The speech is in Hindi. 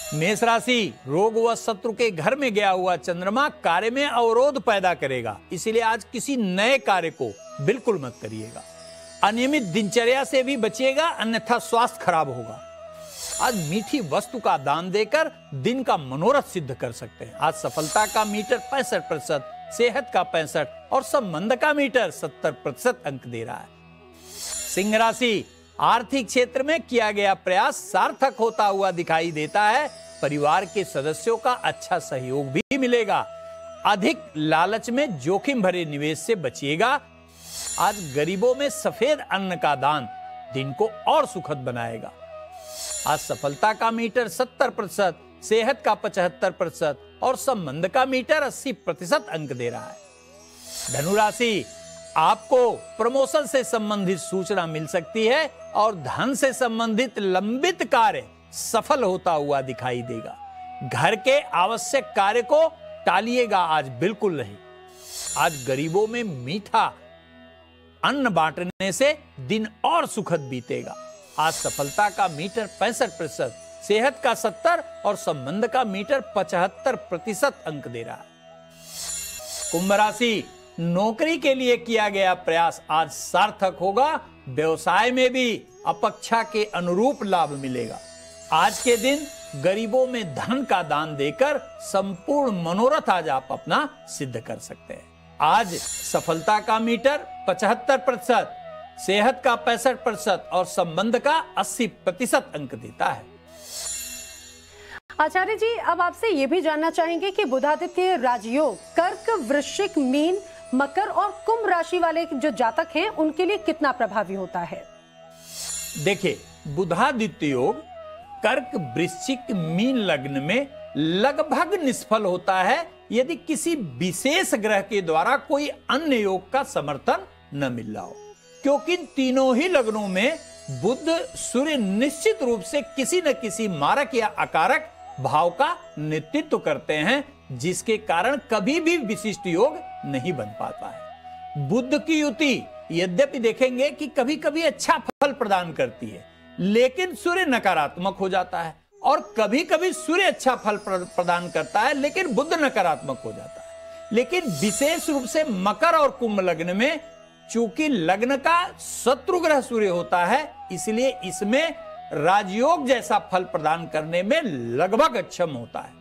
मेष राशि, रोग व शत्रु के घर में गया हुआ चंद्रमा कार्य में अवरोध पैदा करेगा, इसीलिए आज किसी नए कार्य को बिल्कुल मत करिएगा। अनियमित दिनचर्या से भी बचिएगा, अन्यथा स्वास्थ्य खराब होगा। आज मीठी वस्तु का दान देकर दिन का मनोरथ सिद्ध कर सकते हैं। आज सफलता का मीटर 65%, सेहत का 65% और संबंध का मीटर 70% अंक दे रहा है। सिंह राशि, आर्थिक क्षेत्र में किया गया प्रयास सार्थक होता हुआ दिखाई देता है। परिवार के सदस्यों का अच्छा सहयोग भी मिलेगा। अधिक लालच में जोखिम भरे निवेश से बचिएगा। आज गरीबों में सफेद अन्न का दान दिन को और सुखद बनाएगा। आज सफलता का मीटर 70%, सेहत का 75% और संबंध का मीटर 80% अंक दे रहा है। धनु राशि, आपको प्रमोशन से संबंधित सूचना मिल सकती है और धन से संबंधित लंबित कार्य सफल होता हुआ दिखाई देगा। घर के आवश्यक कार्य को टालिएगा, आज बिल्कुल नहीं। आज गरीबों में मीठा अन्न बांटने से दिन और सुखद बीतेगा। आज सफलता का मीटर 65%, सेहत का 70% और संबंध का मीटर 75% अंक दे रहा है। कुंभ राशि, नौकरी के लिए किया गया प्रयास आज सार्थक होगा। व्यवसाय में भी अपेक्षा के अनुरूप लाभ मिलेगा। आज के दिन गरीबों में धन का दान देकर संपूर्ण मनोरथ आज आप अपना सिद्ध कर सकते हैं। आज सफलता का मीटर 75%, सेहत का 65% और संबंध का 80% अंक देता है। आचार्य जी, अब आपसे ये भी जानना चाहेंगे कि बुधादित्य राजयोग कर्क, वृश्चिक, मीन, मकर और कुंभ राशि वाले जो जातक हैं उनके लिए कितना प्रभावी होता है? देखिए, बुधादित्य योग कर्क, वृश्चिक, मीन लग्न में लगभग निष्फल होता है यदि किसी विशेष ग्रह के द्वारा कोई अन्य योग का समर्थन न मिल रहा हो, क्योंकि तीनों ही लग्नों में बुध, सूर्य निश्चित रूप से किसी न किसी मारक या अकारक भाव का नेतृत्व करते हैं, जिसके कारण कभी भी विशिष्ट योग नहीं बन पाता है। बुध की युति यद्यपि देखेंगे कि कभी कभी अच्छा फल प्रदान करती है, लेकिन सूर्य नकारात्मक हो जाता है, और कभी कभी सूर्य अच्छा फल प्रदान करता है लेकिन बुध नकारात्मक हो जाता है। लेकिन विशेष रूप से मकर और कुंभ लग्न में चूंकि लग्न का शत्रु ग्रह सूर्य होता है, इसलिए इसमें राजयोग जैसा फल प्रदान करने में लगभग अक्षम होता है।